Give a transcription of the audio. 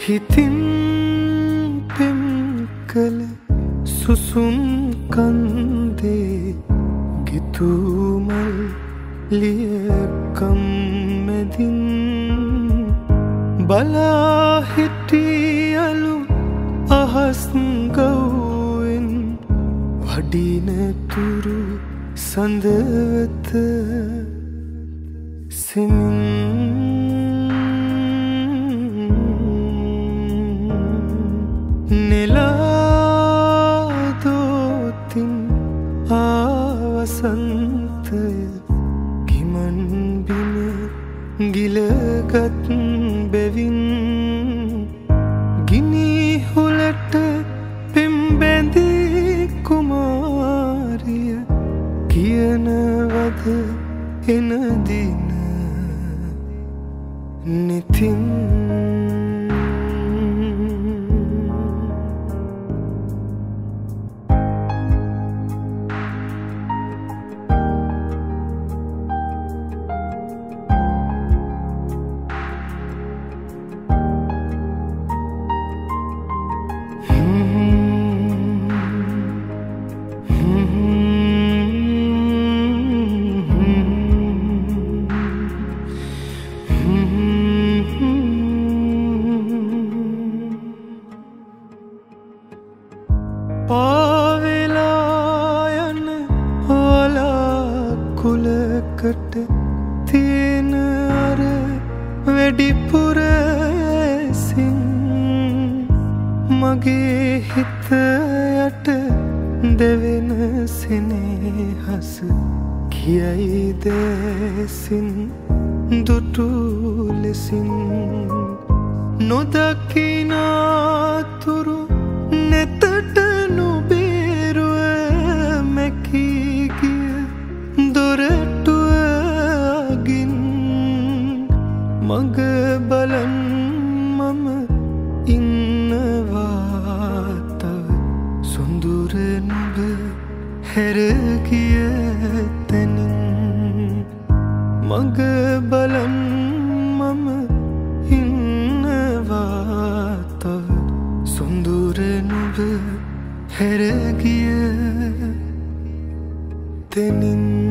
හිතින් පෙම් කළ සුසුම් කන්දේ ගිතුමල් ලියකම් මැදින් බලා හිටියලු අහස් ගව්වෙන් වඩිනතුරු සඳවත නෙලාදෝතින් ආවසන්තය ගිමන් බිම ගිලගත් බැවින් ගිනිහුලට පෙම්බැඳී කුමාරිය කියනවද එනදින නිතින් පාවෙලා යන වලාකුලකට තියෙන අර වැඩිපුර ඇසින් මගේ හිත යට දෙවෙන සෙනෙහස කියයි දැසින් දුටු ලෙසින් නොදකිනාතුරු නෙතට නොබේරුව මැකී ගිය දොරටුවගින් මග බලන් මම ඉන්නවා තව සොඳුර නුඹ හැරගිය තැනින් මග බලන් මම ඉන්නවා තව සොඳුර නුඹ හැරගිය තැනින්